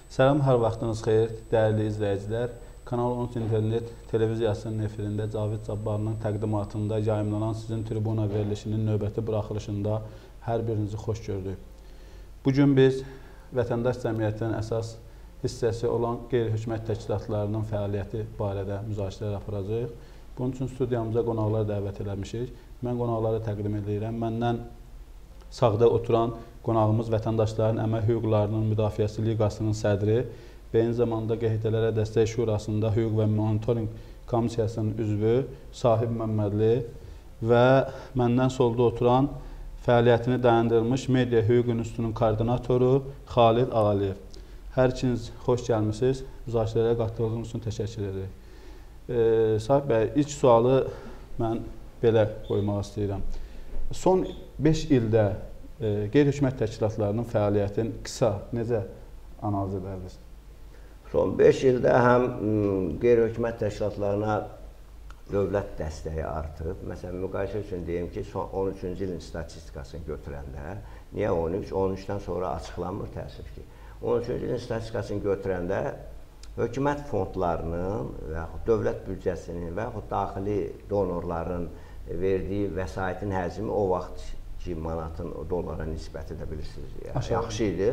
Salam, hər vaxtınız xeyir, dəyərli izləyicilər. Kanal 13 internet televiziyasının efirində Cavid Cabbarının təqdimatında yayımlanan sizin tribuna verilişinin növbəti buraxılışında hər birinizi xoş gördük. Bugün biz vətəndaş cəmiyyətinin əsas hissəsi olan qeyri-hökumət təşkilatlarının fəaliyyəti barədə müzakirələr aparacağıq. Bunun üçün studiyamıza qonaqlar dəvət eləmişik. Mən qonaqları təqdim edirəm. Məndən sağda oturan qonağımız Vətəndaşların Əmək Hüquqlarının Müdafiəsi Liqasının sədri və eyni zamanda QHT-lərə Dəstək Şurasında Hüquq və Monitorinq Komissiyasının üzvü Sahib Məmmədli və məndən solda oturan fəaliyyətini dayandırmış Media Hüquq İnstitutunun koordinatoru Xalid Ağaliyev. Hər ikiniz xoş gəlmişsiniz. Müzakirələrə qatıldığınız üçün təşəkkür edirik. Sahib bəy, ilk sualı mən belə qoymaq istəyirəm. Son 5 ildə qeyri-hökumət təşkilatlarının fəaliyyətini qısa necə analiz edərdiniz? Son 5 ildə həm qeyri-hökumət təşkilatlarına dövlət dəstəyi artıb. Məsələn, müqayisə üçün deyim ki, son 13-cü ilin statistikasını götürəndə, niyə 13? 13-dən sonra açıqlanmır təəssüf ki. 13-cü ilin statistikasını götürəndə hökumət fondlarının və yaxud dövlət büdcəsinin və yaxud daxili donorların verdiyi vəsaitin həcmi o vaxt ki, manatın dollara nisbət edə bilirsiniz. Yaxşı idi.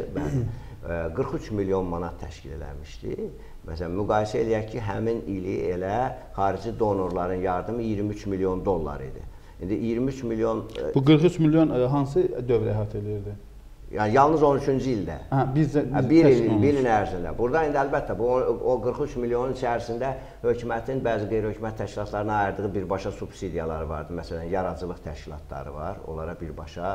43 milyon manat təşkil eləmişdi. Məsələn, müqayisə eləyək ki, həmin ili elə xarici donorların yardımı 23 milyon dollar idi. İndi 23 milyon... Bu 43 milyon hansı dövrə əhatə edirdi? Yəni, yalnız 13-cü ildə. Bir ilin ərzində. Burada indi əlbəttə, o 43 milyonun içərisində hökumətin bəzi qeyri-hökumət təşkilatlarına ayırdığı birbaşa subsidiyaları vardı. Məsələn, yaradıcılıq təşkilatları var. Onlara birbaşa,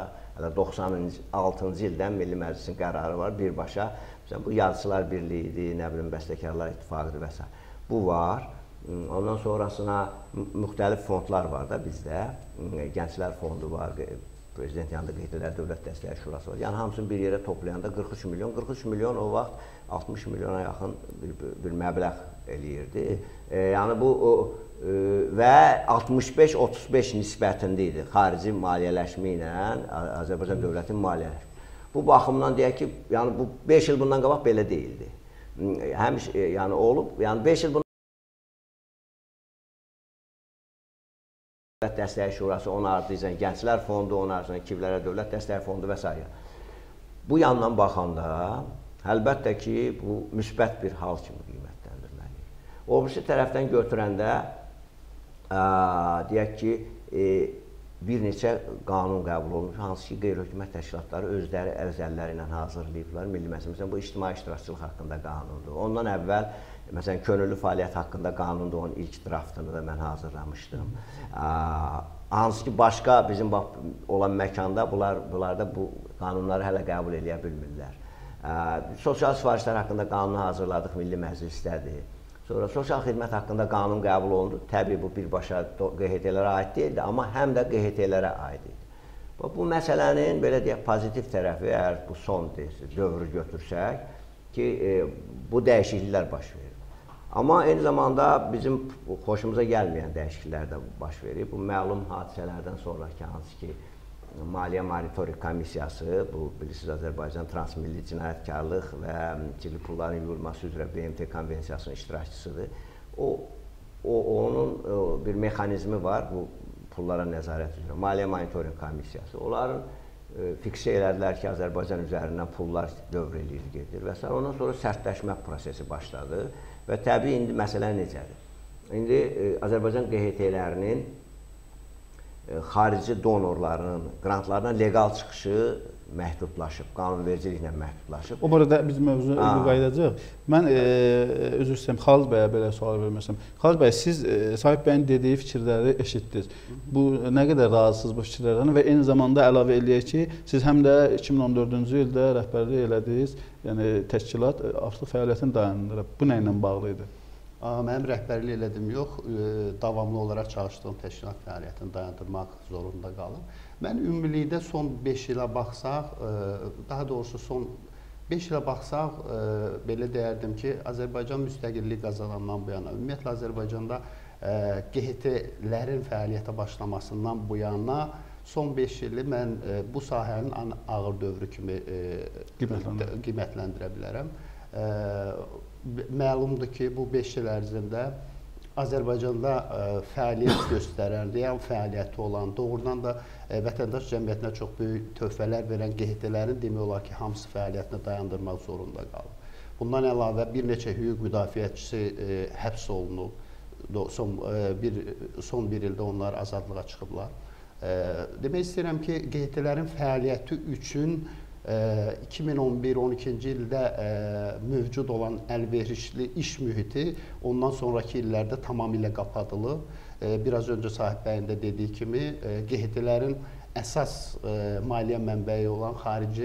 96-cı ildən Milli Məclisin qərarı var. Birbaşa, məsələn, bu Yazıçılar Birliyi idi, nə bilim, Bəstəkarlar İttifaqıdır və s. Bu var. Ondan sonrasına müxtəlif fondlar var da bizdə. Gənclər fondu var. Prezident yanında QHT-lər Dövlət Dəstəyi Şurası var. Yəni, hamısını bir yerə toplayanda 43 milyon. 43 milyon o vaxt 60 milyona yaxın bir məbləğ eləyirdi. Yəni, bu və 65-35 nisbətində idi xarici maliyyələşmə ilə Azərbaycan dövlətinin maliyyələşmə. Bu baxımdan deyək ki, yəni, bu 5 il bundan qabaq belə deyildi. Həmişə, yəni, olub, yəni 5 il bundan Dövlət Dəstəyi Şurası, onun ardınca Gənclər Fondu, onun ardınca Kivlərə Dövlət Dəstəyi Fondu və s. Bu yandan baxanda, əlbəttə ki, bu müsbət bir hal kimi qiymətləndirməliyik. O birisi tərəfdən götürəndə, deyək ki, bir neçə qanun qəbul olunmuş, hansı ki, qeyri-hökumət təşkilatları özləri əlləri ilə hazırlayıblar. Milli Məclisimizdən bu ictimai iştirakçılıq haqqında qanundur. Ondan əvvəl, məsələn, könüllü fəaliyyət haqqında qanundur, onun ilk draftını da mən hazırlamışdım. Hansı ki, başqa bizim olan məkanda bunlarda bu qanunları hələ qəbul edə bilmirlər. Sosial sifarişlər haqqında qanunu hazırladıq, Milli Məclisdədir. Sonra sosial xidmət haqqında qanun qəbul olundu. Təbii, bu birbaşa QHT-lərə aid deyildi, amma həm də QHT-lərə aid idi. Bu məsələnin, belə deyək, pozitiv tərəfi, əgər bu son dövrü götürsək ki, bu dəyişikliklər baş verir. Amma eyni zamanda bizim xoşumuza gəlməyən dəyişikliklər də baş verir. Bu məlum hadisələrdən sonraki hansı ki, Maliyyə Monitorinq Komissiyası, bu bilirsiniz Azərbaycan Transmilli Cinayətkarlıq və Cili Pulların Yuyulması üzrə BMT Konvensiyasının iştirakçısıdır. Onun bir mexanizmi var, bu pullara nəzarət üzrə. Maliyyə Monitorinq Komissiyası. Onların fiksə elədilər ki, Azərbaycan üzərindən pullar dövr eləyir, gedir və s. Ondan sonra sərtləşmə prosesi başladı və təbii indi məsələ necədir? İndi Azərbaycan QHT-lərinin xarici donorların qrantlarına legal çıxışı məhdudlaşıb, qanunvericiliklə məhdudlaşıb. O burada biz mövzu qayıdacaq. Mən üzr istəyirəm, Xalid bəyə belə sual verməsəm. Xalid bəy, siz Sahib bəyin dediyi fikirləri eşitdiniz. Bu nə qədər razısınız bu fikirlərdən və eyni zamanda əlavə eləyək ki, siz həm də 2014-cü ildə rəhbərlik elədiniz, yəni təşkilat artıq fəaliyyətini dayandırıb. Bu nə ilə bağlı idi? Mənim rəhbərlik elədim yox, davamlı olaraq çalışdığım təşkilat fəaliyyətini dayandırmaq zorunda qalıb. Mən ümumilikdə son 5 ilə baxsaq, daha doğrusu son 5 ilə baxsaq, belə deyərdim ki, Azərbaycan müstəqillik qazanandan bu yana, ümumiyyətlə Azərbaycanda QHT-lərin fəaliyyətə başlamasından bu yana son 5 ili mən bu sahənin ağır dövrü kimi qiymətləndirə bilərəm. Məlumdur ki, bu 5 il ərzində Azərbaycanda fəaliyyət göstərən, real fəaliyyəti olan, doğrudan da vətəndaş cəmiyyətinə çox böyük töhfələr verən QHT-lərin demək olar ki, hamısı fəaliyyətini dayandırmaq zorunda qalıb. Bundan əlavə bir neçə hüquq müdafiəçisi həbs olunub. Son bir ildə onlar azadlığa çıxıblar. Demək istəyirəm ki, QHT-lərin fəaliyyəti üçün 2011-12-ci ildə mövcud olan əlverişli iş mühiti ondan sonraki illərdə tamamilə qapadılıb. Biraz öncə Sahib bəyin də dediyi kimi, QHT-lərin əsas maliyyə mənbəyi olan xarici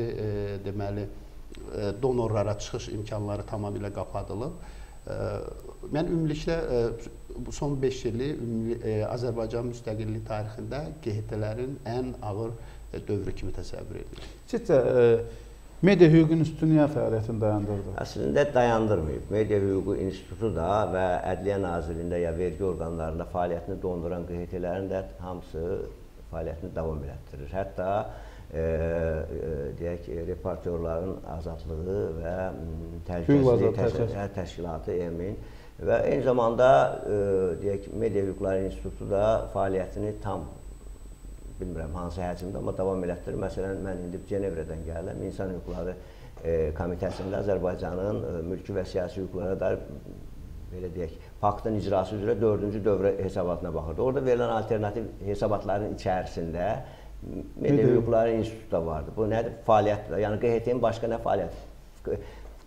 donorlara çıxış imkanları tamamilə qapadılıb. Mən ümumilikdə son 5 ili Azərbaycan müstəqillik tarixində QHT-lərin ən ağır dövrü kimi təsəvvür edir. Sizcə, media hüququn üstü niyə fəaliyyətini dayandırdı? Əslində dayandırmayıb. Media hüququ institutu da və Ədliyyə Nazirliyində ya vergi orqanlarında fəaliyyətini donduran QHT-lərin də hamısı fəaliyyətini davam elətdirir. Hətta deyək, reportyorların azadlığı və təhlükəsizlik təşkilatı EMİN və eyni zamanda deyək, media hüquqları institutu da fəaliyyətini tam bilmirəm hansı həcmdə, amma davam elətdirir. Məsələn, mən indi Cenevrədən gəlirəm. İnsan Hüquqları Komitəsində Azərbaycanın mülki və siyasi hüquqlara dair belə deyək, paktın icrası üzrə 4-cü dövrə hesabatına baxırdı. Orada verilən alternativ hesabatların içərisində Media Hüquqları İnstitutu da vardı. Bu nədir? Fəaliyyətdir. Yəni QHT-nin başqa nə fəaliyyəti?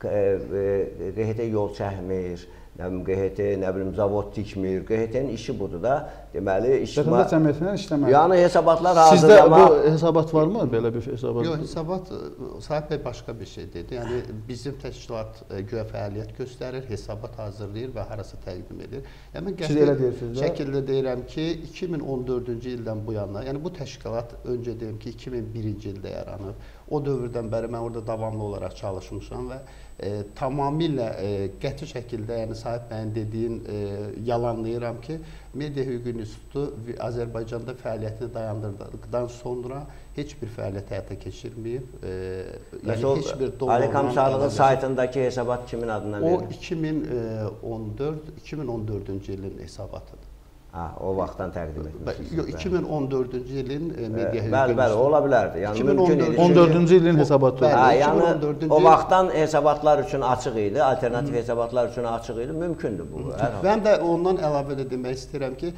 QHT yol çəkmir, QHT zavod tikmir. QHT-nin işi budur da. Deməli, vətəndaş cəmiyyətindən işləmək. Yəni hesabatlar hazırlamaq. Sizdə bu hesabat varmı? Belə bir hesabat? Yox, hesabat Sahib bəy başqa bir şey dedi. Yəni bizim təşkilat güya fəaliyyət göstərir, hesabat hazırlayır və harasa təqdim edir. Yəni siz elə deyirsiniz də? Şəkildə deyirəm ki, 2014-cü ildən bu yana, yəni bu təşkilat öncə deyim ki, 2001-ci ildə yaranıb. O dövrdən bəri mən orada davamlı olaraq çalışmışam və tamamilə qəti şəkildə, yəni Sahib bəyin dediyin yalanlayıram ki, Media Hüququ İnstitutu Azərbaycanda fəaliyyətini dayandırdıqdan sonra heç bir fəaliyyət həyata keçirməyib. Yəni heç bir Ali Komissarlığın saytındakı hesabat kimin adından verilir? O 2014-cü ilin hesabatıdır. O vaxtdan təqdim etmişsiniz. Yox, 2014-cü ilin Media Hüququ Bəli, bəli, ola bilərdi. Yəni mümkün idi. 14-cü ilin hesabatı. Yəni o vaxtdan hesabatlar üçün açıq idi, alternativ hesabatlar üçün açıq idi, mümkündür bu. Mən də ondan əlavə də demək istəyirəm ki,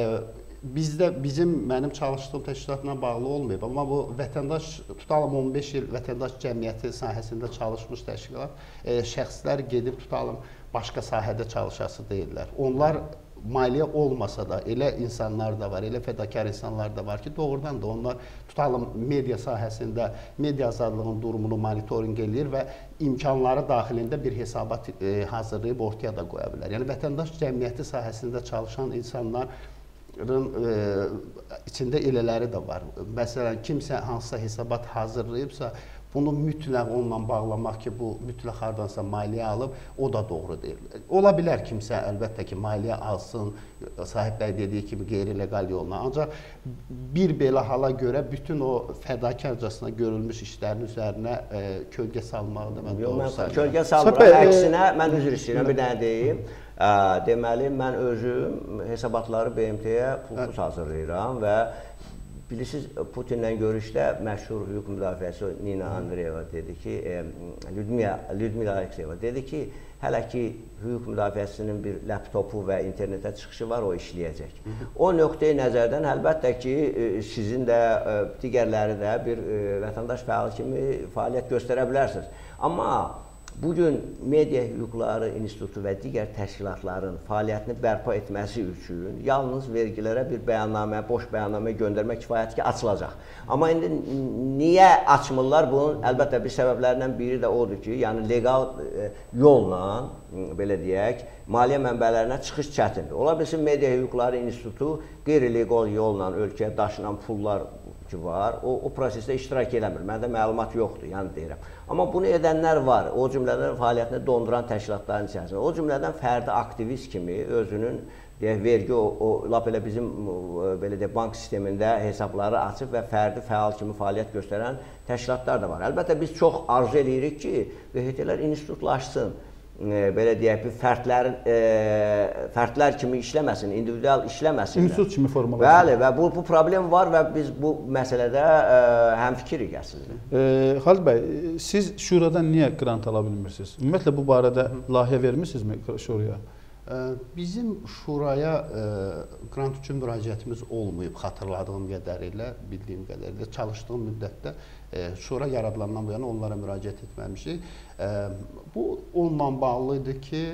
mənim çalışdığım təşkilatla bağlı olmayıb, amma bu vətəndaş, tutalım 15 il vətəndaş cəmiyyəti sahəsində çalışmış təşkilat, şəxslər gedib tutalım başqa sahədə çalışası deyirlər. Onlar maliyyə olmasa da elə insanlar da var, elə fədakar insanlar da var ki, doğrudan da onlar tutalım media sahəsində media azadlığının durumunu monitorinq eləyir və imkanları daxilində bir hesabat hazırlayıb ortaya da qoya bilər. Yəni vətəndaş cəmiyyəti sahəsində çalışan insanların içində elələri də var. Məsələn, kimsə hansısa hesabat hazırlayıbsa, bunu mütləq onunla bağlamaq ki, bu mütləq hardansa maliyyə alıb, o da doğru deyil. Ola bilər kimsə əlbəttə ki, maliyyə alsın, Sahib bəy dediyi kimi qeyri-legal yolla. Ancaq bir belə hala görə bütün o fədakarcasına görülmüş işlərin üzərinə kölgə salmağı da mən doğru sayıram. Kölgə salmıram, əksinə mən üzr istəyirəm, bir dənə deyim. Deməli, mən özüm hesabatları BMT-yə pulsuz hazırlayıram və bilirsiniz, Putinlə görüşdə məşhur hüquq müdafiəçisi Nina Andreeva dedi ki, Lyudmila Alekseyeva dedi ki, hələ ki hüquq müdafiəçisinin bir laptopu və internetə çıxışı var, o işləyəcək. O nöqteyi nəzərdən əlbəttə ki, sizin də, digərləri də bir vətəndaş fəal kimi fəaliyyət göstərə bilərsiniz. Amma bugün Media Hüquqları İnstitutu və digər təşkilatların fəaliyyətini bərpa etməsi üçün yalnız vergilərə bir bəyannamə, boş bəyannamə göndərmək kifayət ki, açılacaq. Amma indi niyə açmırlar? Bunun əlbəttə bir səbəblərindən biri də odur ki, yəni legal yolla, belə deyək, maliyyə mənbələrinə çıxış çətindir. Ola bilsin, Media Hüquqları İnstitutu qeyri-legal yolla ölkəyə daşınan pullar var, o prosesdə iştirak eləmir. Məndə məlumat yoxdur, yəni deyirəm. Amma bunu edənlər var, o cümlədən fəaliyyətini donduran təşkilatların içərisində. O cümlədən fərdi aktivist kimi özünün deyək, vergi lap elə bizim belə deyək, bank sistemində hesabları açıb və fərdi fəal kimi fəaliyyət göstərən təşkilatlar da var. Əlbəttə biz çox arzu edirik ki, QHT-lər institutlaşsın. Belə deyək, fərdlər kimi işləməsin, individual işləməsin. İnstitut kimi formalaşsın. Bəli, və bu problem var və biz bu məsələdə həmfikirik əslində. Xalid bəy, siz şuradan niyə qrant ala bilmirsiniz? Ümumiyyətlə bu barədə layihə vermisinizmi şuraya? Bizim şuraya qrant üçün müraciətimiz olmayıb, xatırladığım qədərilə, bildiyim qədərilə, çalışdığım müddətdə şura yaradılandan bu yana onlara müraciət etməmişik. Bu onunla bağlı idi ki,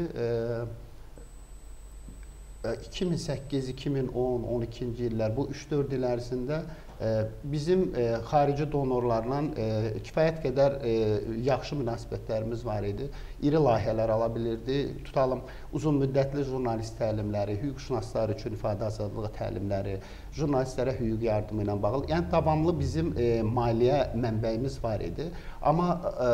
2008, 2010, 12-ci illər, bu 3-4 il ərzində bizim xarici donorlarla kifayət qədər yaxşı münasibətlərimiz var idi. İri layihələr ala bilirdi. Tutalım, uzun müddətli jurnalist təlimləri, hüquqşünaslar üçün ifadə azadlığı təlimləri, jurnalistlərə hüquq yardımı ilə bağlı. Yəni, davamlı bizim maliyyə mənbəyimiz var idi. Amma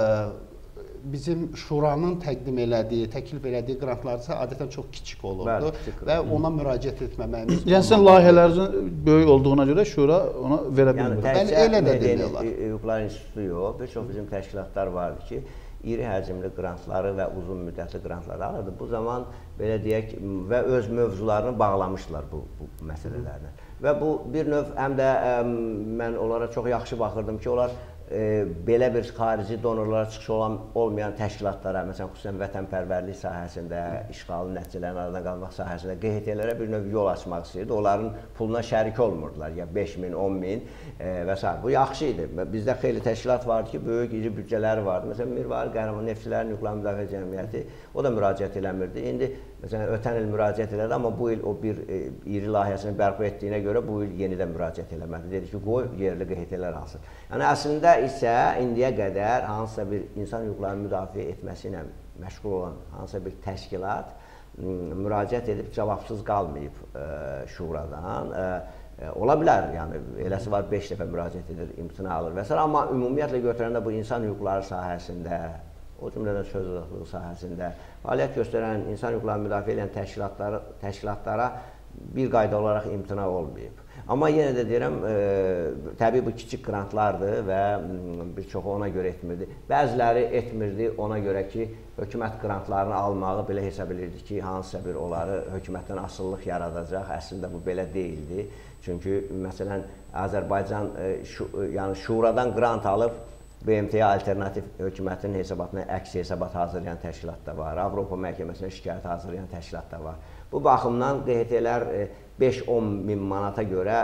bizim şuranın təqdim elədiyi, təklif elədiyi qrantlarsa adətən çox kiçik olurdu və ona müraciət etməməyimiz. Yəni, sizin layihələrinizin böyük olduğuna görə şura ona verə bilmir. Yəni, elə də demirlər. Hüquqlar İnstitutu yox, bir çox bizim təşkilatlar vardı ki, iri həcmli qrantları və uzun müddətli qrantları alırdı. Bu zaman, belə deyək, və öz mövzularını bağlamışdılar bu məsələlərlə. Və bu bir növ, həm də mən onlara çox yaxşı baxırdım ki, onlar belə bir xarici donorlara çıxışı olmayan təşkilatlara, məsələn, xüsusən vətənpərvərlik sahəsində, işğalın nəticələrini aradan qalmaq sahəsində QHT-lərə bir növ yol açmaq istəyirdi. Onların puluna şərik olmurdular, ya 5.000, 10.000 və s. Bu yaxşı idi. Bizdə xeyli təşkilat vardı ki, böyük, iri büdcələri vardı. Məsələn, Mirvari Qəhrəman Neftçilərin Hüquqlar Müdafiə Cəmiyyəti, o da müraciət eləmirdi. İndi, məsələn, ötən il müraciət elədi, amma bu il o bir iri layihəsini bərpa etdiyinə görə bu il yenidən müraciət eləmədi. Dedi ki, qoy yerli QHT-lər alsın. Yəni, əslində isə indiyə qədər hansısa bir insan hüquqlarını müdafiə etməsi ilə məşğul olan hansısa bir təşkilat müraciət edib cavabsız qalmayıb şuradan. Ola bilər, yəni eləsi var 5 dəfə müraciət edir, imtina alır və s. Amma ümumiyyətlə götürəndə bu insan hüquqları sahəsində, o cümlədən söz azadlığı sahəsində fəaliyyət göstərən, insan hüquqlarını müdafiə edən təşkilatlara bir qayda olaraq imtina olmayıb. Amma yenə də deyirəm, təbii bu kiçik qrantlardır və bir çoxu ona görə etmirdi. Bəziləri etmirdi ona görə ki, hökumət qrantlarını almağı belə hesab edirdi ki, hansısa bir onları hökumətdən asılılıq yaradacaq. Əslində bu belə deyildi. Çünki, məsələn, Azərbaycan şuradan qrant alıb, BMT-yə alternativ hökumətin hesabatına əks hesabat hazırlayan təşkilat da var. Avropa məhkəməsinə şikayət hazırlayan təşkilat da var. Bu baxımdan QHT-lər 5-10 min manata görə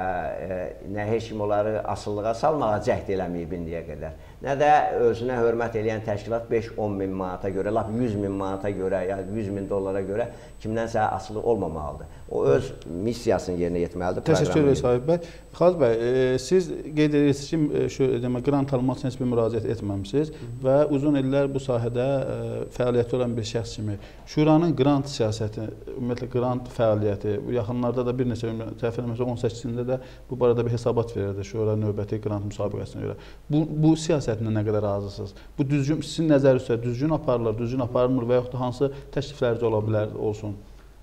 nə heç kim onları asılılığa salmağa cəhd eləməyib indiyə qədər. Nə də özünə hörmət eləyən təşkilat 5-10 min manata görə, lap 100 min manata görə, ya 100 min dollara görə kimdənsə asılı olmamalıdır. O öz missiyasını yerinə yetirməlidir. Təşəkkür edirəm Sahib bəy. Xalid bəy, siz qeyd edirsiniz ki, qrant almaq üçün heç bir müraciət etməmisiniz və uzun illər bu sahədə fəaliyyəti olan bir şəxs kimi şuranın qrant siyasəti, ümumiyyətlə qrant fəaliyyəti, yaxınlarda da bir neçə, təxmin etmirəmsə 18-cində də bu barədə bir hesabat verirdi şura növbəti qrant müsabiqəsinə görə. Bu siyasətinə nə qədər razısınız? Bu düzgün, sizin nəzərinizdə düzgün aparılır, düzgün aparılmır və yaxud da hansı təklifləriniz ola bilər, olsun?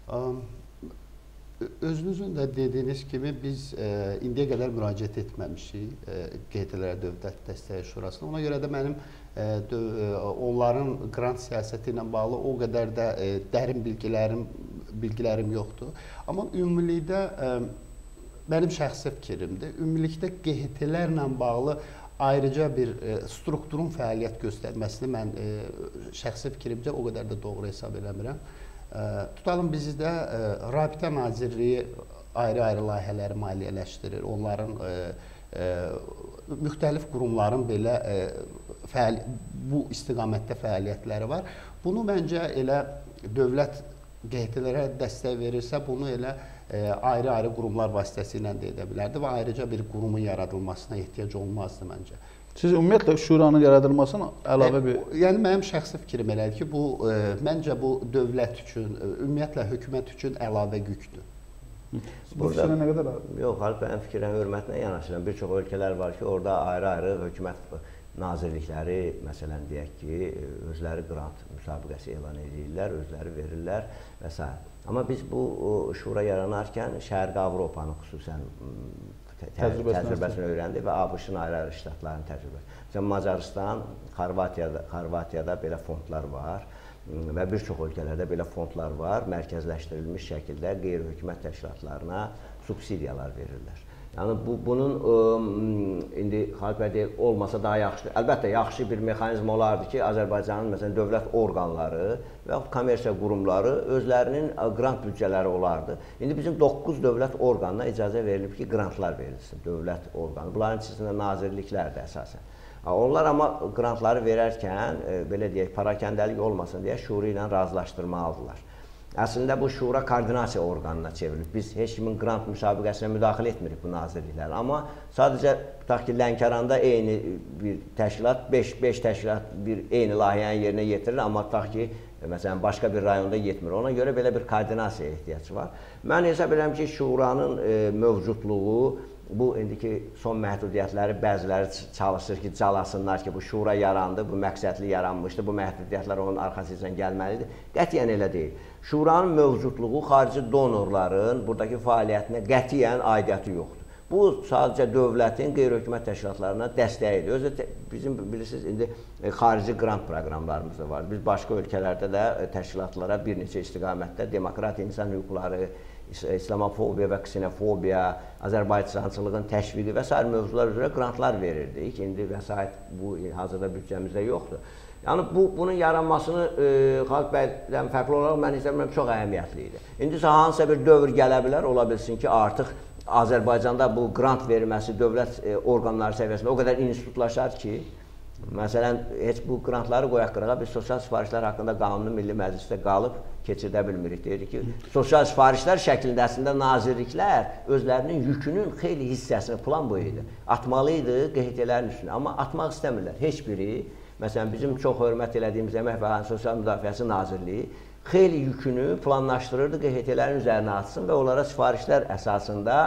Özünüzün də dediyiniz kimi biz indiyə qədər müraciət etməmişik QHT-lərə Dövlət Dəstəyi Şurasına. Ona görə də mənim onların qrant siyasəti ilə bağlı o qədər də dərin bilgilərim yoxdur. Amma ümumilikdə mənim şəxsi fikrimdir. Ümumilikdə QHT-lərlə bağlı ayrıca bir strukturun fəaliyyət göstərməsini mən şəxsi fikrimcə o qədər də doğru hesab eləmirəm. Tutalım, bizdə Rabitə Nazirliyi ayrı-ayrı layihələri maliyyələşdirir. Onların müxtəlif qurumların belə bu istiqamətdə fəaliyyətləri var. Bunu məncə elə dövlət QHT-lərə dəstək verirsə, bunu elə ayrı-ayrı qurumlar vasitəsilə də edə bilərdi və ayrıca bir qurumun yaradılmasına ehtiyac olmazdı məncə. Siz ümumiyyətlə şuranın yaradılmasına əlavə bir... Yəni, mənim şəxsi fikrim elədir ki, məncə bu dövlət üçün, ümumiyyətlə hökumət üçün əlavə yükdür. Bu fikrinə nə qədər? Yox, Xalid bəyin fikrinə hörmətinə yanaşıram. Bir çox ölkələr var ki, orada ayrı-ayrı hökumət nazirlikləri, məsələn, deyək ki, özləri qrant müsabiqəsi elan edirlər, özləri verirlər və s. Amma biz bu şura yaranarkən Şərqi Avropanın xüsusən təcrübəsini öyrəndik və ABŞ-ın ayrı-ayrı ştatlarının təcrübəsi. Məsələn, Macarıstan, Xorvatiyada belə fondlar var və bir çox ölkələrdə belə fondlar var, mərkəzləşdirilmiş şəkildə qeyri-hökumət təşkilatlarına subsidiyalar verirlər. Yəni, bunun indi Xalq bəy deyir, olmasa daha yaxşı. Əlbəttə, yaxşı bir mexanizm olardı ki, Azərbaycanın məsələn, dövlət orqanları və kommersiya qurumları özlərinin qrant büdcələri olardı. İndi bizim 9 dövlət orqanına icazə verilib ki, qrantlar verilsin, dövlət orqanı. Bunların içində nazirliklərdir əsasən. Onlar amma qrantları verərkən, belə deyək, parakəndəlik olmasın deyə şura ilə razılaşdırmalıdırlar. Əslində bu şura koordinasiya orqanına çevrilir. Biz heç kimin qrant müsabiqəsinə müdaxilə etmirik bu nazirliklər. Amma sadəcə tutaq ki, Lənkəranda eyni bir təşkilat, 5 təşkilat bir eyni layihəni yerinə yetirir, amma tutaq ki, məsələn, başqa bir rayonda yetmir. Ona görə belə bir koordinasiyaya ehtiyac var. Mən hesab edirəm ki, şuranın mövcudluğu, bu indiki son məhdudiyyətləri bəziləri çalışır ki, calasınlar ki, bu şura yarandı, bu məqsədli yaranmışdı, bu məhdudiyyətlər onun arxasından gəlməlidir. Qətiyyən elə deyil. Şuranın mövcudluğu xarici donorların buradakı fəaliyyətinə qətiyyən aidiyyəti yoxdur. Bu sadəcə dövlətin qeyri-hökumət təşkilatlarına dəstəyidir. Özü bizim bilirsiniz, indi xarici qrant proqramlarımız da var. Biz başqa ölkələrdə də təşkilatlara bir neçə istiqamətdə demokratiya, insan hüquqları, İslamofobiya və ksenofobiya, Azərbaycançılığın təşviqi və s. mövzular üzrə qrantlar verirdik. İndi vəsait bu hazırda büdcəmizdə yoxdur. Yəni bunun yaranmasını Xalq bəydən fərqli olaraq mən hesab edirəm çox əhəmiyyətli idi. İndi isə hansısa bir dövr gələ bilər, ola bilsin ki, artıq Azərbaycanda bu qrant verilməsi dövlət orqanları səviyyəsində o qədər institutlaşar ki, məsələn, heç bu qrantları qoyaq qırağa, biz sosial sifarişlər haqqında qanuni Milli Məclisdə qalıb keçirdə bilmirik. Deyirik ki, sosial sifarişlər şəklində əslində nazirliklər özlərinin yükünün xeyli hissəsini plan boyu atmalıydı QHT-lərin üstünə. Amma atmaq istəmirlər. Heç biri, məsələn, bizim çox hörmət elədiyimiz Əmək və Sosial Müdafiəsi Nazirliyi xeyli yükünü planlaşdırırdı QHT-lərin üzərinə atsın və onlara sifarişlər əsasında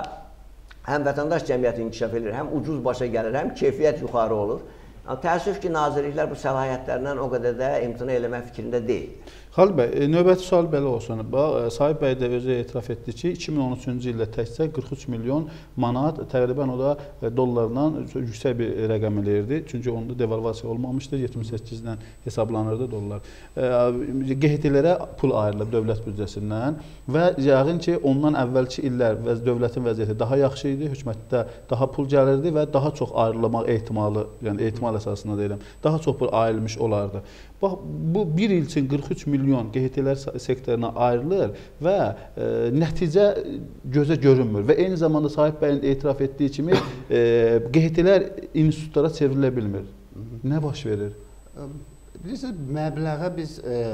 həm vətəndaş cəmiyyəti inkişaf edir, həm ucuz başa gəlir, həm keyfiyyət yuxarı olur. Təəssüf ki, nazirliklər bu səlahiyyətlərindən o qədər də imtina eləmək fikrində deyil. Xalq bəy, növbəti sual belə olsun. Sahib bəy də özü etiraf etdi ki, 2013-cü ildə təkcə 43 milyon manat, təqribən o da dollardan yüksək bir rəqəm eləyirdi. Çünki onda devalvasiya olmamışdı, 78-dən hesablanırdı dollar. QHT-lərə pul ayrılıb dövlət büdcəsindən və yəqin ki, ondan əvvəlki illər dövlətin vəziyyəti daha yaxşı idi, hökumətdə daha pul gəlirdi və daha çox ayrılmaq ehtimalı, yəni ehtimal əsasında deyirəm, daha çox pul ayrılmış olardı. Bax, bu bir il üçün 43 milyon QHT-lər sektoruna ayrılır və nəticə gözə görünmür və eyni zamanda Sahib bəyin etiraf etdiyi kimi QHT-lər institutlara çevrilə bilmir. Nə baş verir? Bilirsiniz, məbləğə biz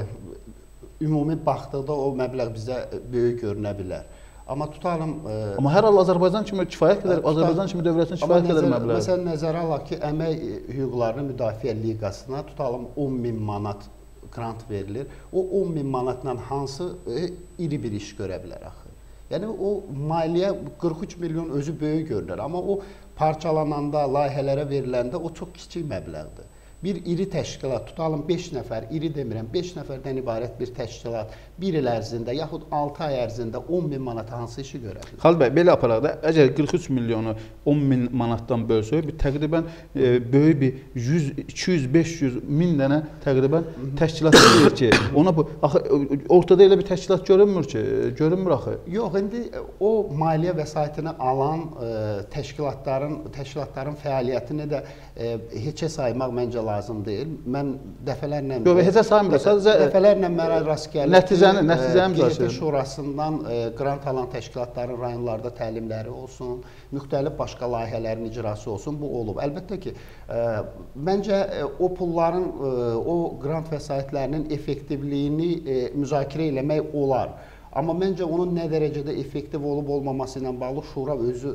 ümumi baxdıqda o məbləğ bizə böyük görünə bilər. Amma tutalım... Amma hər hal Azərbaycan kimi kifayət qədər, Azərbaycan kimi dövlətin kifayət qədər məbləği. Məsələn, nəzərə alaq ki, Əmək Hüquqlarını Müdafiə Liqasına tutalım 10 min manat qrant verilir. O 10 min manatla hansı iri bir iş görə bilər axı? Yəni, o maliyyə 43 milyon özü böyük görünür. Amma o parçalananda, layihələrə veriləndə o çox kiçik məbləğdir. Bir iri təşkilat, tutalım 5 nəfər, iri demirəm, 5 nəfərdən ibarət bir təşkilat, bir il ərzində, yaxud 6 ay ərzində 10 min manat hansı işi görə bilər? Xalq bəy, belə aparaq da, əgər 43 milyonu 10 min manatdan bölsək, təqribən böyük bir 100, 200, 500 min dənə təqribən təşkilat deyir ki, ona bu, axı, ortada elə bir təşkilat görünmür ki, görünmür axı. Yox, indi o maliyyə vəsaitini alan təşkilatların fəaliyyətini də heçə saymaq məncə lazım deyil. Mən dəfələrlə... Yox, heçə saymır, sadəcə... Dəfələrlə mənə rast gəlir nəticəni QHT Şurasından qrant alan təşkilatların rayonlarda təlimləri olsun, müxtəlif başqa layihələrin icrası olsun, bu olub. Əlbəttə ki, məncə o pulların, o qrant vəsaitlərinin effektivliyini müzakirə eləmək olar. Amma məncə onun nə dərəcədə effektiv olub-olmaması ilə bağlı şura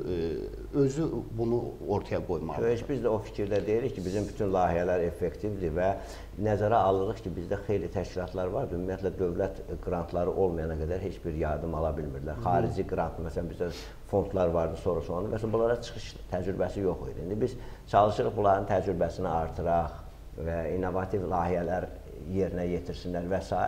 özü bunu ortaya qoymalıdır. Heç biz də o fikirdə deyirik ki, bizim bütün layihələr effektivdir və nəzərə alırıq ki, bizdə xeyli təşkilatlar var. Ümumiyyətlə, dövlət qrantları olmayana qədər heç bir yardım ala bilmirlər. Xarici qrant, məsələn, bizdə fondlar vardı, sonra-sonra və bunlara çıxış təcrübəsi yox idi. İndi biz çalışırıq bunların təcrübəsini artıraq və innovativ layihələr yerinə yetirsinlər və s.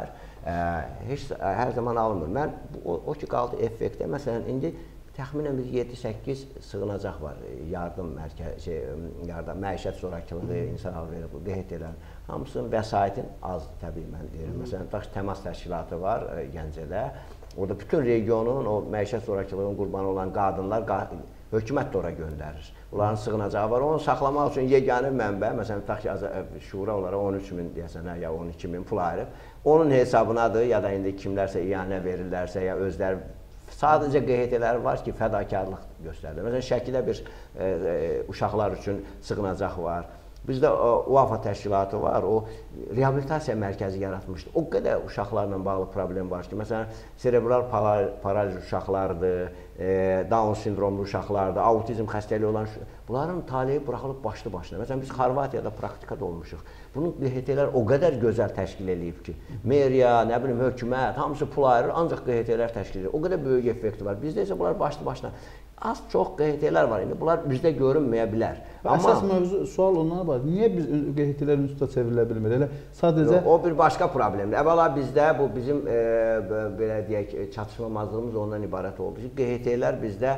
Heç hər zaman alınmır. Mən o ki qaldı effektə, məsələn, indi təxminən 7-8 sığınacaq var, yardım mərkəzi, məişət zorakılığı, insan alverə, QHT-lər, hamısının vəsaitin az, təbii mən deyirəm. Məsələn, təmas təşkilatı var Gəncədə, orada bütün regionun o məişət zorakılığının qurbanı olan qadınlar hökumət də ora göndərir. Onların sığınacağı var, onu saxlamaq üçün yeganə mənbə, məsələn, şura onlara 13.000 deyəsən, ya 12.000 pul ayırıb, onun hesabınadır, ya da indi kimlərsə iyanə verirlərsə, ya özləri, sadəcə QHT-lər var ki, fədakarlıq göstərir. Məsələn, Şəkidə bir uşaqlar üçün sığınacaq var. Bizdə UAFA təşkilatı var, o reabilitasiya mərkəzi yaratmışdı. O qədər uşaqlarla bağlı problem var ki, məsələn, serebral paraliz uşaqlardır, Down sindromlu uşaqlardır, autizm xəstəliyi olan bunların taleyi buraxılıb başlı başına. Məsələn, biz Xorvatiyada praktikada olmuşuq. Bunun QHT-lər o qədər gözəl təşkil edib ki, meriya, nə bilim, hökumət, hamısı pul ayırır, ancaq QHT-lər təşkil edir. O qədər böyük effekti var. Bizdə isə bunlar başlı başına. Az çox QHT-lər var, indi bunlar bizdə görünməyə bilər. Əsas mövzu, sual ondan var. Niyə biz QHT-lər instituta çevrilə bilmir? Elə sadəcə... O bir başqa problemdir. Əvvəla bizdə bu bizim, belə deyək, çatışmamazlığımız ondan ibarət oldu ki, QHT-lər bizdə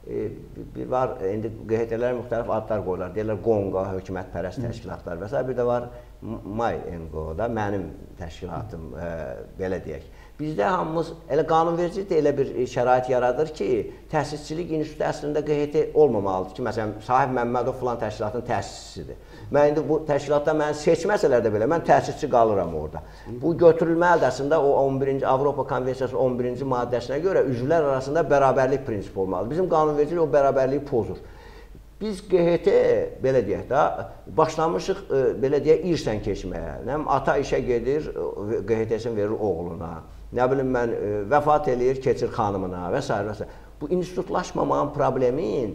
var, indi QHT-lərə müxtəlif adlar qoyurlar. Deyirlər Qonqa, hökumətpərəst təşkilatlar və s. Bir də var MyNGO-da, mənim təşkilatım, belə deyək. Bizdə hamımız, elə qanunvericilikdə elə bir şərait yaradır ki, təsisçilik institutu əslində QHT olmamalıdır ki, məsələn, Sahib Məmmədov filan təşkilatın təsisçisidir. Mən indi bu təşkilatda məni seçməsələr də belə, mən təsisçi qalıram orada. Bu götürülməlidir əslində o 11-ci Avropa Konvensiyasının 11-ci maddəsinə görə üzvlər arasında bərabərlik prinsipi olmalıdır. Bizim qanunvericilik o bərabərliyi pozur. Biz QHT, belə deyək də, başlamışıq, belə deyək, irsən keçməyə. Ata işə gedir, QHT-sini verir oğluna. Nə bilim, mən vəfat eləyir, keçir xanımına və s. Bu institutlaşmamağın problemin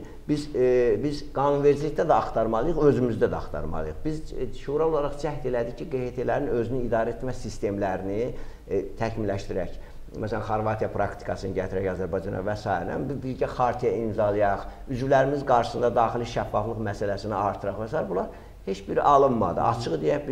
biz qanunvericilikdə də axtarmalıyıq, özümüzdə də axtarmalıyıq. Biz şura olaraq cəhd elədik ki, QHT-lərin özünü idarə etmə sistemlərini təkmilləşdirək. Məsələn, Xorvatiya praktikasını gətirək Azərbaycana və s. Birgə xartiyə imzalayaq, üzvlərimiz qarşısında daxili şəffaflıq məsələsini artıraq və s. Bunlar heç biri alınmadı. Açığı deyək,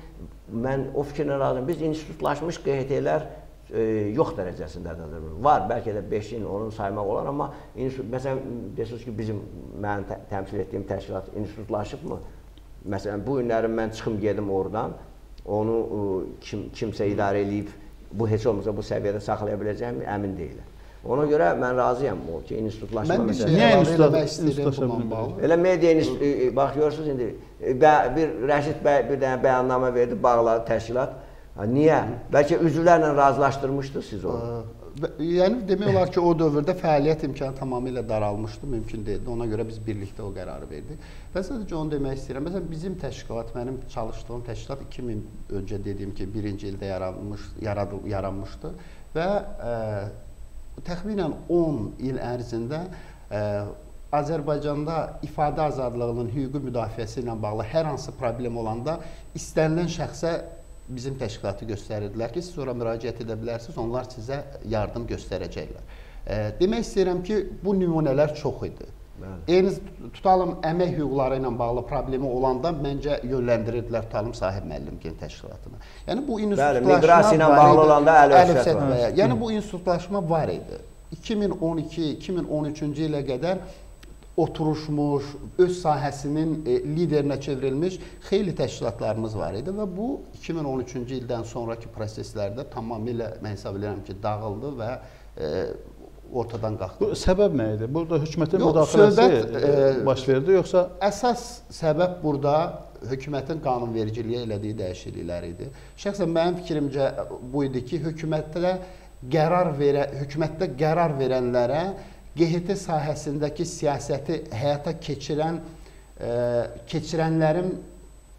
mən o fikirlə razıyam, biz institutlaşmış QHT-lər yox dərəcəsindədir. Var, bəlkə də 5-in, onun saymaq olar, amma məsələn, desiniz ki, mənim təmsil etdiyim təşkilat institutlaşıbmı? Məsələn, bu günlərin mən çıxım gedim oradan, onu kimsə idarə edib, bu heç olmasa bu səviyyədə saxlaya biləcəyəm, əmin deyiləm. Ona görə mən razıyam o ki, institutlaşma məsələsi. Mən bir şey eləmək istəyirəm bundan bağlı. Elə media, bax, görürsünüz, indi bir Rəşid bəy bir dənə bəyannamə verdi, bağladı təşkilat. Niyə? Bəlkə üzvlərlə razılaşdırmışdı siz onu? Yəni, demək olar ki, o dövrdə fəaliyyət imkanı tamamilə daralmışdı, mümkün deyildi. Ona görə biz birlikdə o qərarı verdik. Və sadəcə onu demək istəyirəm. Məsələn, bizim təşkilat, mənim çalışdığım təşkilat 2000 öncə dediyim ki, birinci ildə yaranmışdı və təxminən 10 il ərzində Azərbaycanda ifadə azadlığının hüquqi müdafiəsi ilə bağlı hər hansı problem olanda istənilən şəxsə bizim təşkilatı göstərirdilər ki, siz ora müraciət edə bilərsiniz, onlar sizə yardım göstərəcəklər. Demək istəyirəm ki, bu nümunələr çox idi. Eyni tutalım, əmək hüquqları ilə bağlı problemi olanda məncə yönləndirirdilər, tutalım, Sahib müəllimgil təşkilatına. Yəni, bu institutlaşma var idi. Yəni, bu institutlaşma var idi. 2012-2013-cü ilə qədər oturuşmuş, öz sahəsinin liderinə çevrilmiş xeyli təşkilatlarımız var idi və bu 2013-cü ildən sonraki proseslərdə tamamilə mən hesab edirəm ki, dağıldı və ortadan qalxdı. Bu səbəb nə idi? Burada hökumətin müdaxiləsi baş verdi, yoxsa? Əsas səbəb burada hökumətin qanunvericiliyə elədiyi dəyişikliklər idi. Şəxsən mənim fikrimcə bu idi ki, hökumətdə qərar verənlərə QHT sahəsindəki siyasəti həyata keçirənlərin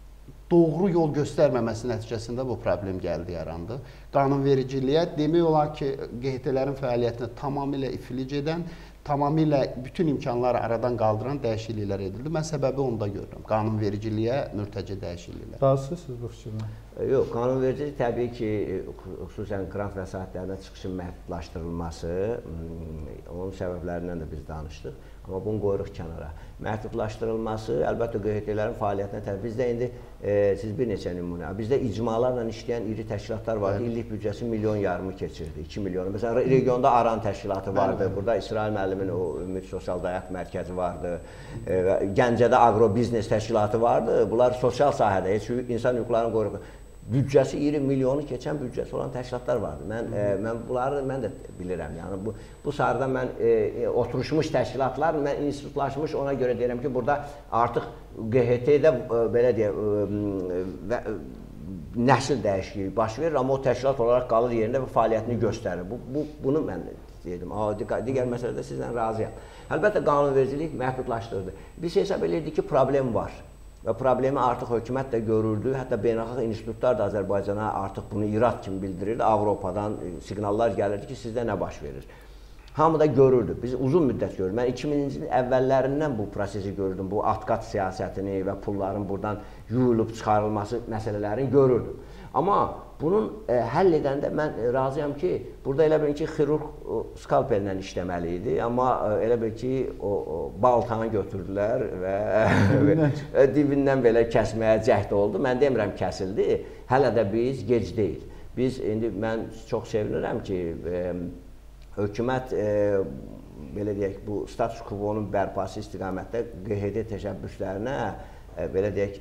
doğru yol göstərməməsi nəticəsində bu problem gəldi, yarandı. Qanunvericiliyə demək olar ki, QHT-lərin fəaliyyətini tamamilə iflic edən, tamamilə bütün imkanları aradan qaldıran dəyişikliklər edildi. Mən səbəbi onda görürəm. Qanunvericiliyə mürtəci dəyişikliklər. Razısınız bu fikirlə? Yox, qanunvericilik təbii ki, xüsusən qrant vəsaitlərində çıxışın məhdudlaşdırılması, onun səbəblərindən də biz danışdıq. Amma bunu qoyuruq kənara. Məhdudlaşdırılması, əlbəttə QHT-lərin fəaliyyətinə təbii. Bizdə indi siz bir neçə nümunə. Bizdə icmalarla işləyən iri təşkilatlar vardı. İllik büdcəsi milyon yarımı keçirdi, 2 milyonu. Məsələn, regionda Aran təşkilatı vardı. Burada İsrail müəllimin o Ümid Sosial Dayaq Mərkəzi vardı. Gəncədə Agrobiznes təşkilatı vardı. Bunlar sosial sahədə, heç insan hüquqlarını qoruq. Büdcəsi 20 milyonu keçən büdcəsi olan təşkilatlar vardı. Mən bunları də bilirəm. Yəni bu sahədə mən oturuşmuş təşkilatlar, mən institutlaşmış ona görə deyirəm ki, burada artıq QHT-də belə deyək nəsil dəyişikliyi baş verir, amma o təşkilat olaraq qalır yerində və fəaliyyətini göstərir. Bunu mən dedim. Digər məsələdə sizlə razıyam. Əlbəttə qanunvericilik məhdudlaşdırdı. Biz hesab edirdik ki, problem var. Və problemi artıq hökumət də görürdü, hətta beynəlxalq institutlar da Azərbaycana artıq bunu irad kimi bildirirdi. Avropadan siqnallar gəlirdi ki, sizdə nə baş verir. Hamı da görürdü, biz uzun müddət görürdük. Mən 2000-ci ilin əvvəllərindən bu prosesi gördüm, bu atqat siyasətini və pulların buradan yuyulub çıxarılması məsələlərini görürdüm. Amma bunun həll edəndə mən razıyam ki, burada elə bil ki, xirurq skalpellə işləməli idi, amma elə bil ki, o baltanı götürdülər və dibindən belə kəsməyə cəhd oldu. Mən demirəm kəsildi, hələ də biz gec deyil. İndi mən çox sevinirəm ki, hökumət belə deyək, bu status quo-nun bərpası istiqamətdə QHT təşəbbüslərinə belə deyək,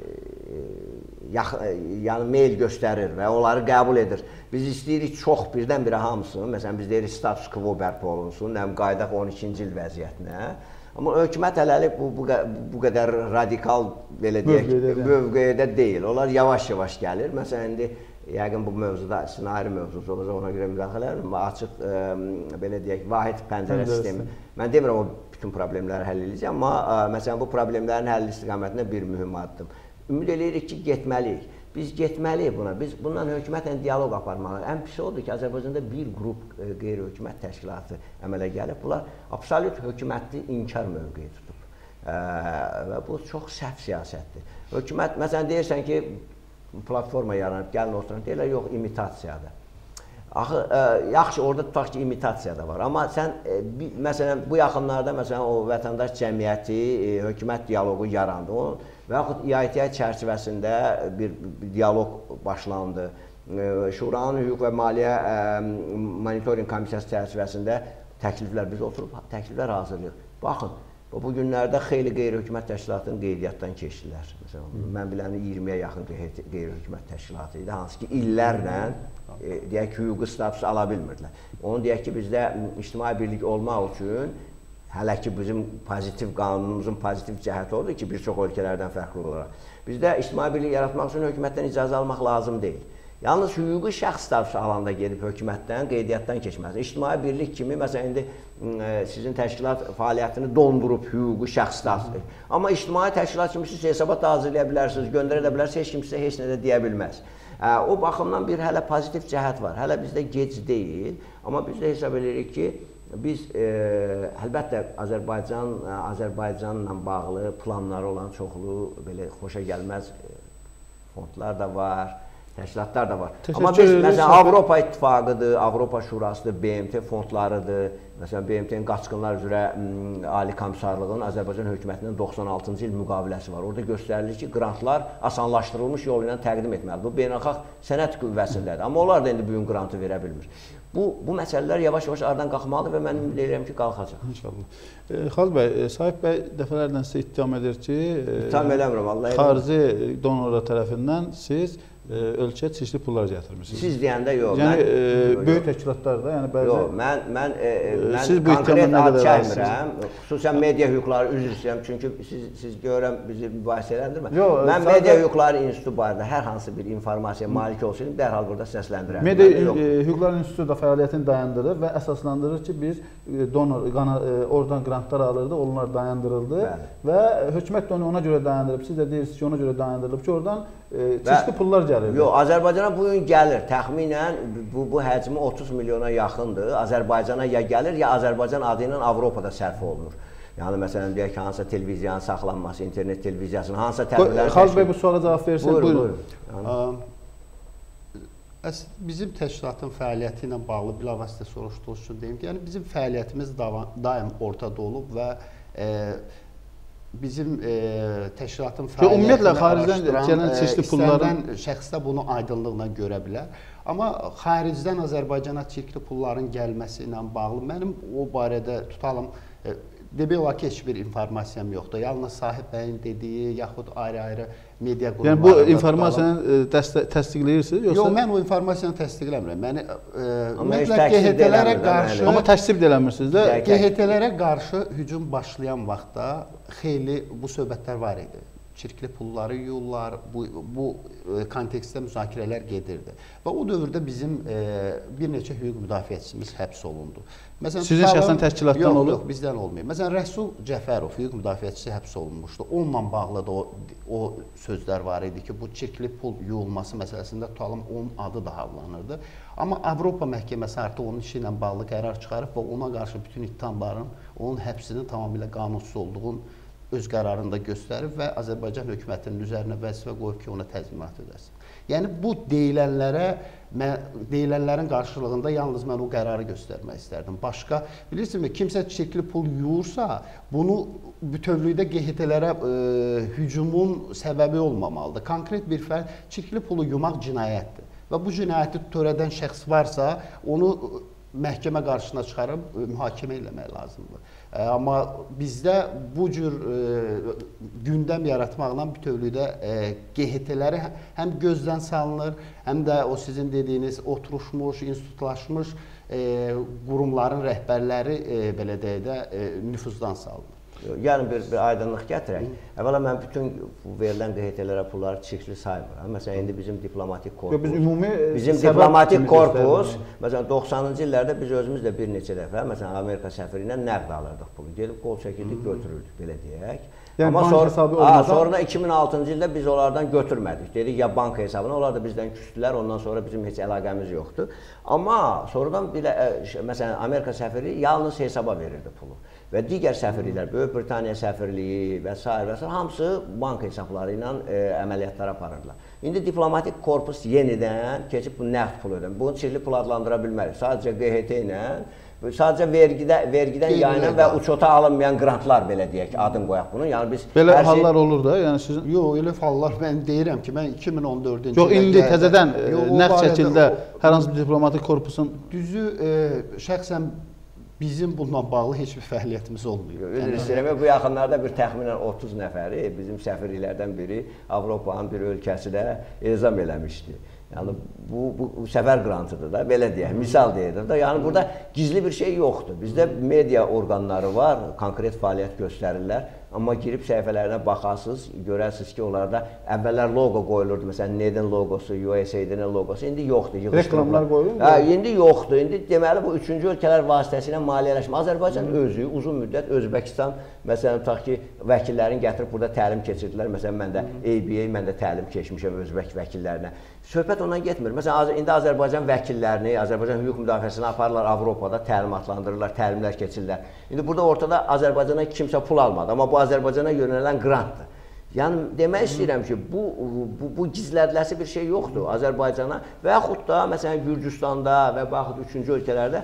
yəni meyl göstərir və onları qəbul edir. Biz istəyirik çox birdən-birə hamısını, məsələn, biz deyirik status quo bərpa olunsun, qaydaq 12-ci il vəziyyətinə. Amma hökumət hələlik bu qədər radikal, belə deyək, mövqedə deyil. Onlar yavaş-yavaş gəlir. Məsələn, indi yəqin bu mövzuda sizin ayrı mövzusu olacaq, ona görə müdaxilə edirəm. Açıq, belə deyək, vahid pəncərə sistemi. Mən demirəm o bütün problemləri həll edəcək, amma məsələn, bu problemlərin həlli istiqamətində bir mühüm addım. Ümid edirik ki, getməliyik. Biz getməliyik buna. Biz bundan hökumətlə dialoq aparmalıyıq. Ən pis odur ki, Azərbaycanda bir qrup qeyri-hökumət təşkilatı əmələ gəlib. Bunlar absolut hökuməti inkar mövqeyi tutub. Və bu çox səhv siyasətdir. Hökumət, məsələn, deyirsən ki, platforma yaranıb, gəlin oturun, deyirlər, yox, imitasiyadır. Axı, yaxşı, orada tutaq ki, imitasiya da var. Amma sən, məsələn, bu yaxınlarda, məsələn, o vətəndaş cəmiyyəti, hökumət dialoqu yarandı. Və yaxud İATI çərçivəsində bir dialoq başlandı. Şuranın Hüquq və Maliyyə Monitoring Komissiyası çərçivəsində təkliflər, biz oturub təkliflər hazırlayıq. Baxın, bu günlərdə xeyli qeyri-hökumət təşkilatının qeydiyyatdan keçdilər. Məsələn, mən biləni 20-yə yaxın qeyri-hökumət təşkilatı idi, hansı ki, illərlə deyək ki, hüquqi status ala bilmirdilər. Onu deyək ki, bizdə ictimai birlik olmaq üçün hələ ki, bizim pozitiv qanunumuzun pozitiv cəhəti odur ki, bir çox ölkələrdən fərqli olaraq. Bizdə ictimai birlik yaratmaq üçün hökumətdən icazə almaq lazım deyil. Yalnız hüquqi şəxs statusu alanda gedib hökumətdən, qeydiyyatdan keçməlidir. İctimai birlik kimi, məsələn, indi sizin təşkilat fəaliyyətini dondurub hüquqi şəxs statusu. Amma ictimai təşkilat kimi siz hesabat da hazırlaya bilərsiniz, göndərə də bilərsiniz, heç kimsə heç nə də deyə bilməz. O baxımdan bir hələ pozitiv cəhət var. Hələ bizdə gec deyil, amma biz də hesab edirik ki, biz əlbəttə Azərbaycanla bağlı planları olan çoxlu belə xoşa gəlməz fondlar da var, təşkilatlar da var. Amma biz, məsələn, Avropa İttifaqıdır, Avropa Şurasıdır, BMT fondlarıdır. Məsələn, BMT-nin qaçqınlar üzrə Ali Komissarlığının Azərbaycan hökumətinin 96-cı il müqaviləsi var. Orada göstərilir ki, qrantlar asanlaşdırılmış yolu ilə təqdim etməlidir. Bu, beynəlxalq sənəd qüvvəsindədir. Amma onlar da indi bugün qrantı verə bilmir. Bu məsələlər yavaş-yavaş aradan qalxmalıdır və mən ümid edirəm ki, qalxacaq. İnşallah. Xalq bəy, Sahib bəy dəfələrlə sizə ittiham edir ki, İttiham eləmirəm, vallahi. Xarici donorlar tərəfindən siz ölkəyə çirkli pullar gətirmisiniz. Siz deyəndə yox. Yəni böyük təşkilatlarda, yəni bəzi yox, mən siz bu konkret nə ad qədər çəkmirəm. Xüsusən media hüquqları üzr istəyirəm, çünki siz görürəm bizi mübahisə eləndirmə. Mən sadəcə media hüquqları institutu barədə hər hansı bir informasiya malik olsaydım, dərhal burada səsləndirərdim. Media hüquqları institutu da fəaliyyətini dayandırır və əsaslandırır ki, biz oradan qrantlar alırdıq, onlar dayandırıldı və hökumət də ona görə dayandırıb. Siz də deyirsiniz ki, ona görə dayandırılıb ki, oradan çeşitli pullar gəlir. Yox, Azərbaycana bu gün gəlir. Təxminən bu həcmi 30 milyona yaxındır. Azərbaycana ya gəlir, ya Azərbaycan adı ilə Avropada sərf olunur. Yəni məsələn deyək ki, hansısa televiziyanın saxlanması, internet televiziyasının hansısa tədbirlər. Xalq bəy bu suala cavab versin. Buyurun. Bizim təşkilatın fəaliyyəti ilə bağlı bilavasitə soruşduğunuz üçün deyim ki, yəni bizim fəaliyyətimiz daim ortada olub və bizim təşkilatın ümumiyyətlə xaricdən gələn çeşitli pulların şəxsdə bunu aydınlıqla görə bilər. Amma xaricdən Azərbaycana çirkli pulların gəlməsi ilə bağlı mənim o barədə tutalım demək olar ki, heç bir informasiyam yoxdur. Yalnız Sahib bəyin dediyi, yaxud ayrı-ayrı media qurumlarında... Yəni, bu informasiyanı təsdiqləyirsiniz, yoxsa... Yox, mən o informasiyanı təsdiqləmirəm. Məni, ümumiyyətlə, QHT-lərə qarşı... Amma təksib də eləmirsiniz də... QHT-lərə qarşı hücum başlayan vaxtda xeyli bu söhbətlər var idi. Çirkli pulları yuyurlar, bu kontekstdə müzakirələr gedirdi. Və o dövrdə bizim bir neçə hüquq müdafiəçisimiz həbs olundu. Sizin şəxsən təşkilatdan olub? Yox, bizdən olmayıb. Məsələn, Rəsul Cəfərov, hüquq müdafiəçisi həbs olunmuşdu. Onunla bağlı da o sözlər var idi ki, bu çirkli pul yuyulması məsələsində tutalım, onun adı da havlanırdı. Amma Avropa məhkəməsi artıq onun işi ilə bağlı qərar çıxarıb və ona qarşı bütün ittihamların, onun həbsinin tamamilə qanunsuz olduğunu öz qərarında göstərib və Azərbaycan hökumətinin üzərinə vəzifə qoyub ki, ona təzminat ödəsin. Yəni, bu deyilənlərin qarşılığında yalnız mən o qərarı göstərmək istərdim. Başqa, bilirsinizmi, kimsə çirkli pul yuyursa, bunu bütövlükdə QHT-lərə hücumun səbəbi olmamalıdır. Konkret bir fərq, çirkli pulu yumaq cinayətdir və bu cinayəti törədən şəxs varsa, onu məhkəmə qarşısına çıxarıb mühakimə eləmək lazımdır. Amma bizdə bu cür gündəm yaratmaqla bütövlükdə QHT-ləri həm gözdən salınır, həm də o sizin dediyiniz oturuşmuş, institutlaşmış qurumların rəhbərləri belə deyək də nüfuzdan salınır. Yəni bir aydınlıq gətirək. Əvvəla mən bütün verilən QHT-lərə pulları çirkli saymıram. Məsələn, indi bizim diplomatik korpus, bizim diplomatik korpus, məsələn, 90-cı illərdə biz özümüz də bir neçə dəfə, məsələn, Amerika səfiri ilə nəqd alırdıq pulu. Gelib qol çəkirdik, götürürdük, belə deyək. Yəni, amma sonra 2006-cı ildə biz onlardan götürmədik. Dedik, ya banka hesabına, onlar da bizdən küstülər, ondan sonra bizim heç əlaqəmiz yoxdur. Amma sonradan belə, məsələn, Amerika səfiri yalnız hesaba verirdi pulu. Və digər səfirliklər, Böyük Britaniya səfirliyi və s. hamısı banka hesabları ilə əməliyyatlara aparırlar. İndi diplomatik korpus yenidən keçib bu nəqd pul ödəmir. Bunu çirkli pul adlandıra bilmərik. Sadəcə QHT ilə, sadəcə vergidən yayınan və uçota alınmayan qrantlar, belə deyək ki, adın qoyaq bunun. Yəni biz belə hallar olur da, yəni sizin... Yox, elə hallar mən deyirəm ki, mən 2014-cü ildə... Yox, indi təzədən nəqd şəkildə hər hansı bir diplomatik korpusun... Düzü, şəxsən bizim bununla bağlı heç bir fəaliyyətimiz olmuyor. Üzr istəyirəm, bu yaxınlarda bir təxminən 30 nəfəri bizim səfirliklərdən biri Avropanın bir ölkəsinə elzam eləmişdi. Yəni bu səfər qrantıdır da, belə deyək, misal deyilir da. Yəni burada gizli bir şey yoxdur. Bizdə media orqanları var, konkret fəaliyyət göstərirlər. Amma girib səhifələrinə baxarsınız, görərsiniz ki, onlarda əvvəllər loqo qoyulurdu. Məsələn, NED-in loqosu, USAID-in loqosu. İndi yoxdur. Reklamlar qoyulur. İndi yoxdur. İndi deməli, bu üçüncü ölkələr vasitəsilə maliyyələşmə. Azərbaycan özü uzun müddət Özbəkistan, məsələn, tutaq ki, vəkillərini gətirib burada təlim keçirdilər. Məsələn, mən də ABA, mən də təlim keçmişəm Özbək vəkillərinə. Söhbət ondan getmir. Məsələn, indi Azərbaycan vəkillərini, Azərbaycan hüquq müdafiəsini aparırlar Avropada, təlimatlandırırlar, təlimlər keçirlər. İndi burada ortada Azərbaycana kimsə pul almadı, amma bu Azərbaycana yönələn qrantdır. Yəni, demək istəyirəm ki, bu gizlədiləsi bir şey yoxdur Azərbaycana və yaxud da, məsələn, Gürcüstanda və baxıb üçüncü ölkələrdə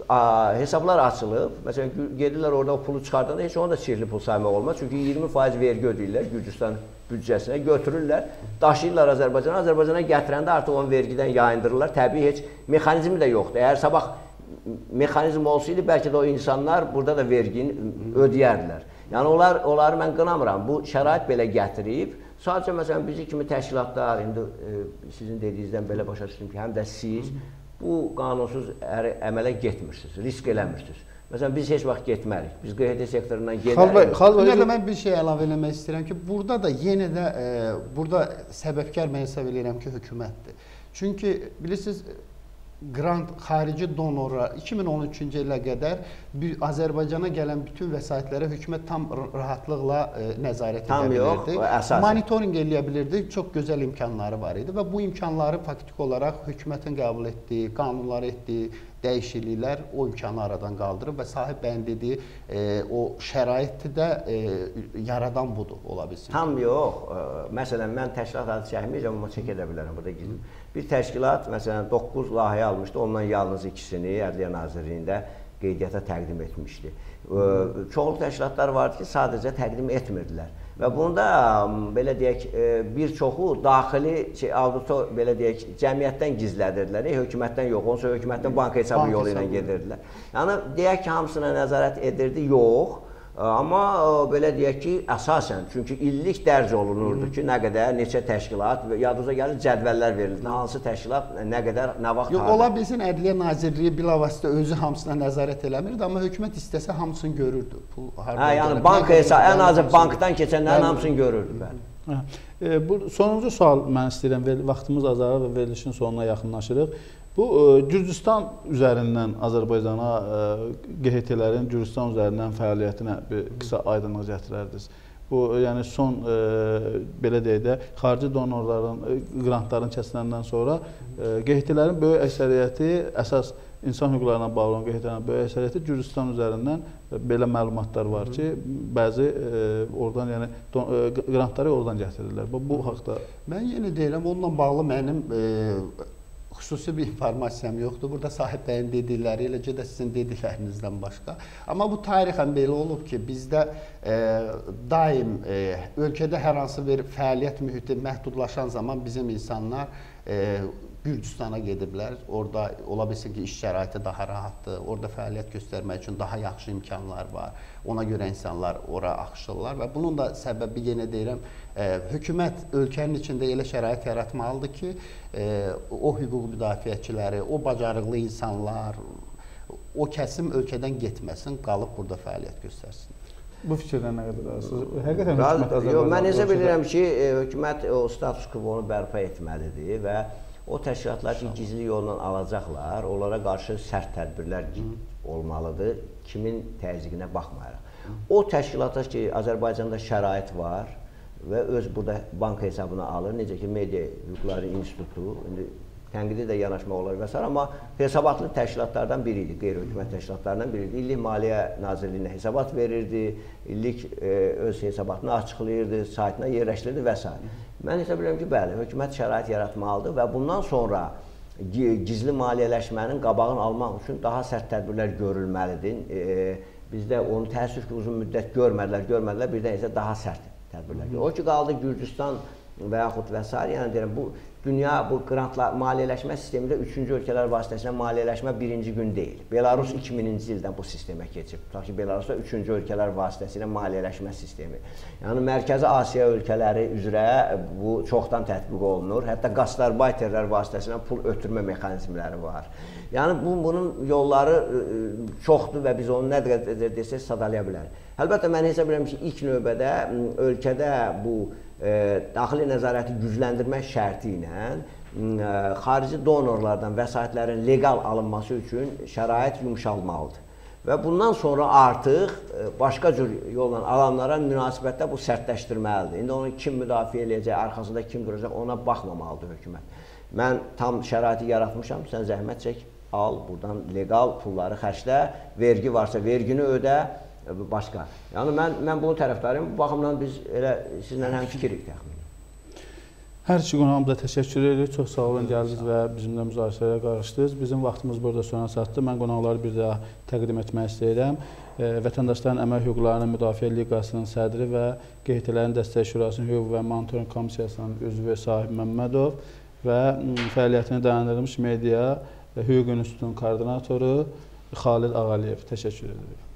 hesablar açılıb. Məsələn, gedirlər orada o pulu çıxardanda heç onu da çirkli pul saymaq olmaz. Çünki 20% vergi ödəyirlər Gürcüstan büdcəsinə, götürürlər, daşıyırlar Azərbaycana. Azərbaycana gətirəndə artıq onu vergidən yayındırırlar. Təbii heç mexanizmi də yoxdur. Əgər sabah mexanizm olsaydı, bəlkə də o insanlar burada da vergini ödəyərdilər. Yəni onları mən qınamıram. Bu şərait belə gətirib, sadəcə məsələn bizi kimi təşkilatlar, indi sizin dediyinizdən belə başa düşdüm ki, həm də siz bu qanunsuz əmələ getmirsiniz, risk eləmirsiniz. Məsələn, biz heç vaxt getmərik. Biz QHT sektorundan gedərik. Burada mən bir şey əlavə eləmək istəyirəm ki, burada da yenə də burada səbəbkar mən hesab edirəm ki, hökumətdir. Çünki bilirsiniz, grant xarici donorlar 2013-cü ilə qədər Azərbaycana gələn bütün vəsaitlərə hökumət tam rahatlıqla nəzarət edə bilirdi. Monitorinq eləyə bilirdi. Çox gözəl imkanları var idi və bu imkanları faktik olaraq hökumətin qəbul etdiyi, qanunları etdiyi dəyişikliklər o imkanı aradan qaldırıb və sahib bəyin dediyi o şəraiti də yaradan budur, ola bilsin. Tam yox. Məsələn, mən təşkilat adı çəkməyəcəm, amma çək edə bilərəm burada gizli. Bir təşkilat, məsələn, 9 layihə almışdı, ondan yalnız ikisini Ədliyyə Nazirliyində qeydiyyata təqdim etmişdi. Çoxlu təşkilatlar vardı ki, sadəcə təqdim etmirdilər. Və bunda, belə deyək, bir çoxu daxili auditor, belə deyək, cəmiyyətdən gizlədirdilər, hökumətdən yox, onsa hökumətdən banka hesabı yolu ilə gedirdilər. Yəni, deyək ki, hamısına nəzarət edirdi, yox. Amma belə deyək ki, əsasən, çünki illik dərc olunurdu ki, nə qədər, neçə təşkilat, yadınıza gəlir, cədvəllər verildi. Hansı təşkilat, nə qədər, nə vaxt harada. Yox, ola bilsin, Ədliyyə Nazirliyi bilavasitə özü hamısına nəzarət eləmirdi, amma hökumət istəsə hamısını görürdü. Yəni, banka hesabı, ən azı bankdan keçənlərin hamısını görürdü. Bu sonuncu sual mən istəyirəm, vaxtımız azalır və verilişin sonuna yaxınlaşırıq. Bu, Gürcüstan üzərindən Azərbaycana QHT-lərin Gürcüstan üzərindən fəaliyyətinə bir qısa aydınlıq gətirərdiniz. Bu, yəni son, belə deyək də, xarici donorların, qrantların kəsiləndən sonra QHT-lərin böyük əksəriyyəti, əsas insan hüquqlarına bağlı olan QHT-lərin böyük əksəriyyəti Gürcüstan üzərindən belə məlumatlar var ki, bəzi oradan, yəni qrantları oradan gətirirlər. Bu haqda... Mən yenə deyirəm, onunla bağlı mənim xüsusi bir informasiyam yoxdur. Burada sahib bəyin dedikləri, eləcə də sizin dediklərinizdən başqa. Amma bu tarixən belə olub ki, bizdə daim ölkədə hər hansı bir fəaliyyət mühiti məhdudlaşan zaman bizim insanlar Gürcüstana gediblər. Orada ola bilsin ki, iş şəraiti daha rahatdır. Orada fəaliyyət göstərmək üçün daha yaxşı imkanlar var. Ona görə insanlar ora axışırlar və bunun da səbəbi, yenə deyirəm, hökumət ölkənin içində elə şərait yaratmalıdır ki, o hüquq müdafiəçiləri, o bacarıqlı insanlar, o kəsim ölkədən getməsin, qalıb burada fəaliyyət göstərsin. Bu fikirdən nə qədər arasınız? Həqiqətən hökumət Azərbaycan... Mən hesab edirəm ki, hökumət o status quo-nu bərpa etməlidir və o təşkilatlar ki, gizli yolla alacaqlar, onlara qarşı sərt tədbirlər olmalıdır, kimin təzyiqinə baxmayaraq. O təşkilata ki, Azərbaycanda şərait var və öz burada banka hesabına alır, necə ki, Media Hüquqları İnstitutu, tənqidi də yanaşma olar və s. Amma hesabatlı təşkilatlardan biri idi, qeyri-hökumət təşkilatlarından biri idi. İllik Maliyyə Nazirliyinə hesabat verirdi, illik öz hesabatını açıqlayırdı, saytına yerləşdirirdi və s. Mən hesab edirəm ki, bəli, hökumət şərait yaratmalıdır və bundan sonra gizli maliyyələşmənin qabağını almaq üçün daha sərt tədbirlər görülməlidir. Bizdə onu təəssüf ki, uzun müddət görmədilər, birdən isə daha sərt tədbirlər. O ki, qaldı Gürcüstan və yaxud və s. Yəni deyirəm, bu dünya bu qrantlar maliyyələşmə sistemində 3-cü ölkələr vasitəsilə maliyyələşmə birinci gün deyil. Belarus 2000-ci ildən bu sistemə keçib. Tutaq ki, Belarusda 3-cü ölkələr vasitəsilə maliyyələşmə sistemi. Yəni Mərkəzi Asiya ölkələri üzrə bu çoxdan tətbiq olunur. Hətta gastarbayterlər vasitəsilə pul ötürmə mexanizmləri var. Yəni bunun yolları çoxdur və biz onu nə qədər desək sadalaya bilərik. Əlbəttə mən hesab edirəm ki, ilk növbədə ölkədə bu daxili nəzarəti gücləndirmək şərti ilə xarici donorlardan vəsaitlərin legal alınması üçün şərait yumşalmalıdır. Və bundan sonra artıq başqa cür yolla alanlara münasibətdə bu sərtləşdirməlidir. İndi onu kim müdafiə eləyəcək, arxasında kim duracaq, ona baxmamalıdır hökumət. Mən tam şəraiti yaratmışam, sən zəhmət çək, al, buradan legal pulları xərclə, vergi varsa vergini ödə, başqa. Yəni mən bunun tərəfdarıyım. Bu baxımdan biz elə sizlə həm fikirik təxminən. Hər iki qonağımıza təşəkkür edirik. Çox sağ olun, gəldiniz və bizimlə müzakirəyə qarışdınız. Bizim vaxtımız burada sona çatdı. Mən qonaqları bir daha təqdim etmək istəyirəm. Vətəndaşların Əmək Hüquqlarının Müdafiə Liqasının sədri və QHT-lərin Dəstək Şurasının Hüquq və Monitorinq Komissiyasının üzvü Sahib Məmmədov və fəaliyyətini dayandırılmış Media Hüquq İnstitutunun koordinatoru Xalid Ağaliyev. Təşəkkür edirik.